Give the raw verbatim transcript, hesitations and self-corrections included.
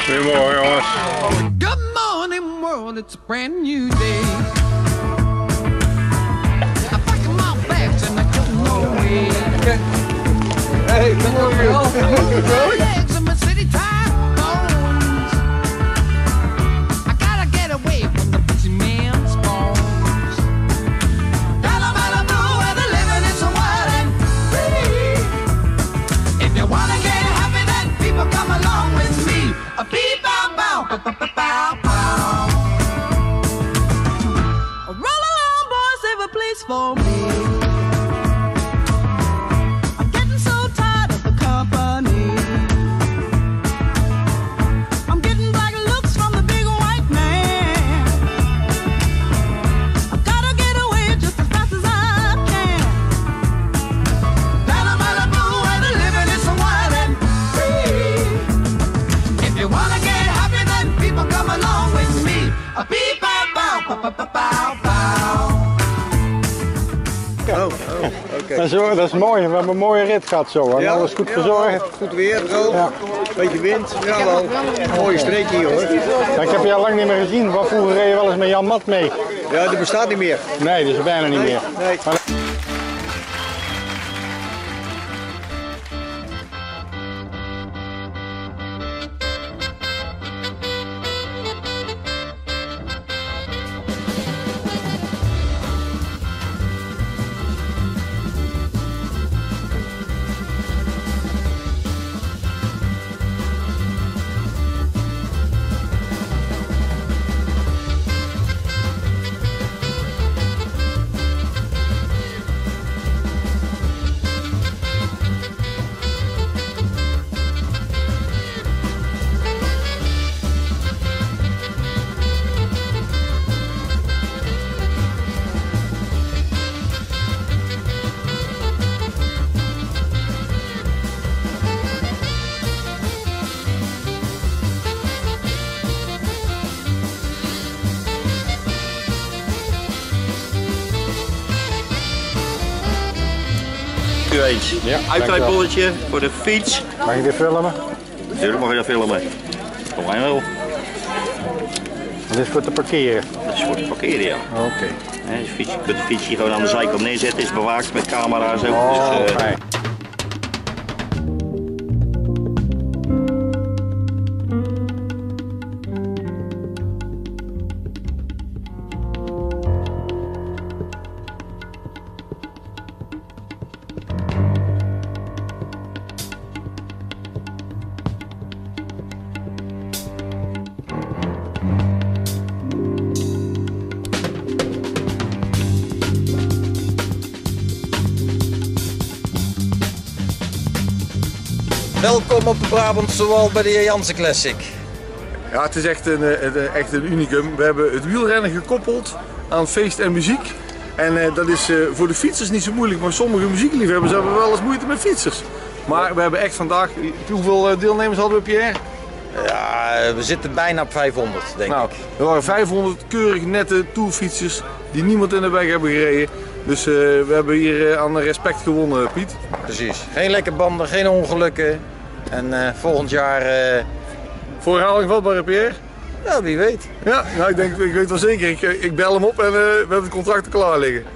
Goedemorgen jongens. Good morning world, it's a brand new day. I'm packing my bags and I'm going away. Hey, goedemorgen. Legs in my city bones. I gotta get away from the busy man's phones. Down in Malibu where the living is so wild and free. If you wanna get happy, then people come along with me. A beep bow bow bow bow bow bow. Roll along, boys, save a place for me. I'm getting so tired of the company. I'm getting black looks from the big white man. I've gotta get away just as fast as I can. Down in Malibu where the living is so wild and free. If you wanna get happy, then people come along with me. A beep bow bow bow bow bow bow. Oh, oh, oké. Dat is, dat is mooi, we hebben een mooie rit gehad zo. Hè? Ja, Alles goed ja, verzorgd. Goed weer, zo. Ja. Beetje wind. Ja, wel. Een mooie streek hier hoor. Ja, ik heb je al lang niet meer gezien, want vroeger reed je wel eens met Jan Mat mee. Ja, die bestaat niet meer. Nee, dat is bijna niet meer. Nee. Maar... Eens. Ja, Uitrijbolletje voor de fiets. mag je dit filmen? Natuurlijk mag je dat filmen. Kom maar wel. Dit is voor te parkeren. Dat is voor het parkeren, ja. Oké. Okay. He, dus fiets, je kunt de fiets hier gewoon aan de zijkant neerzetten. Is bewaakt met camera's ook. Oh, dus, uh, fijn. Welkom op de Brabantse Wal bij de Jansen Classic. Ja, het is echt een, een, echt een unicum. We hebben het wielrennen gekoppeld aan feest en muziek. En uh, dat is uh, voor de fietsers niet zo moeilijk, maar sommige muziekliefhebbers hebben wel eens moeite met fietsers. Maar we hebben echt vandaag, hoeveel deelnemers hadden we, Pierre? Ja, we zitten bijna op vijfhonderd, denk nou, ik. Er waren vijfhonderd keurig nette tourfietsers die niemand in de weg hebben gereden. Dus uh, we hebben hier uh, aan respect gewonnen, Piet. Precies. Geen lekke banden, geen ongelukken. En uh, volgend jaar... Uh... Voor herhaling vatbaar, Pierre? Ja, wie weet. Ja, nou, ik, denk, ik weet wel zeker. Ik, ik bel hem op en uh, we hebben het contract klaar liggen.